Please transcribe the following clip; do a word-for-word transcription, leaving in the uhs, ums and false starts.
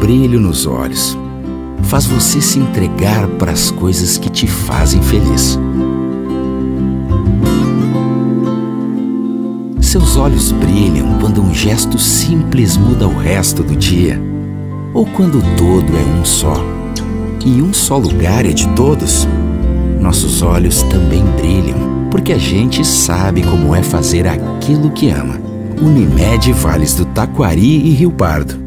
brilho nos olhos. Faz você se entregar para as coisas que te fazem feliz. Seus olhos brilham quando um gesto simples muda o resto do dia, ou quando todo é um só, e um só lugar é de todos. Nossos olhos também brilham, porque a gente sabe como é fazer aquilo que ama. Unimed Vales do Taquari e Rio Pardo.